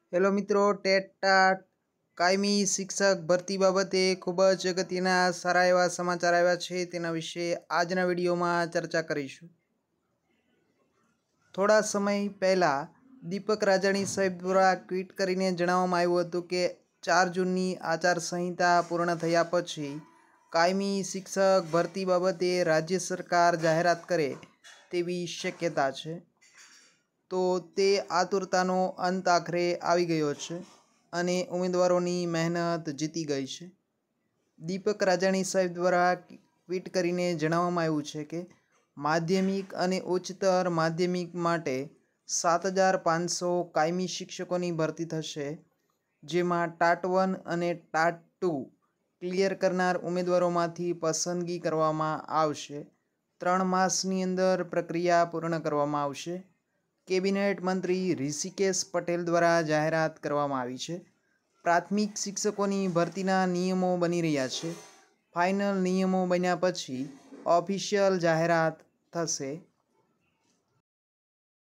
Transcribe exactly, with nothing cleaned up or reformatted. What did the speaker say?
Hello મિત્રો, TET કાયમી શિક્ષક ભરતી બાબતે ખૂબ જ અગત્યના સારા એવા સમાચાર આવ્યા છે. તેના વિશે આજના વિડીયોમાં ચર્ચા કરીશું. થોડા સમય પહેલાં દીપક રાજાણી સાહેબ દ્વારા ટ્વીટ કરીને જણાવવામાં આવ્યું હતું કે ચાર જૂનની આચારસંહિતા પૂર્ણ થયા પછી કાયમી શિક્ષક ભરતી બાબતે રાજ્ય સરકાર જાહેરાત કરે તેવી શક્યતા છે. તો તે આતુરતાનો અંત આખરે આવી ગયો છે અને ઉમેદવારોની મહેનત જીતી ગઈ છે. દીપક રાજાણી સાહેબ દ્વારા ટ્વીટ કરીને જણાવવામાં આવ્યું છે કે માધ્યમિક અને ઉચ્ચતર માધ્યમિક માટે સાત હજાર પાંચસો કાયમી શિક્ષકોની ભરતી થશે, જેમાં ટાટ વન અને ટાટ ટુ ક્લિયર કરનાર ઉમેદવારોમાંથી પસંદગી કરવામાં આવશે. ત્રણ માસની અંદર પ્રક્રિયા પૂર્ણ કરવામાં આવશે. કેબિનેટ મંત્રી ઋષિકેશ પટેલ દ્વારા જાહેરાત કરવામાં આવી છે. પ્રાથમિક શિક્ષકોની ભરતીના નિયમો બની રહ્યા છે. ફાઇનલ નિયમો બન્યા પછી ઓફિશિયલ જાહેરાત થશે.